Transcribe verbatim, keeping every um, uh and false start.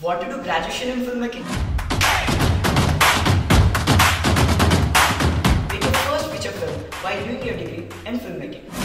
Want to do graduation in filmmaking? Make your first feature film while doing your degree in filmmaking.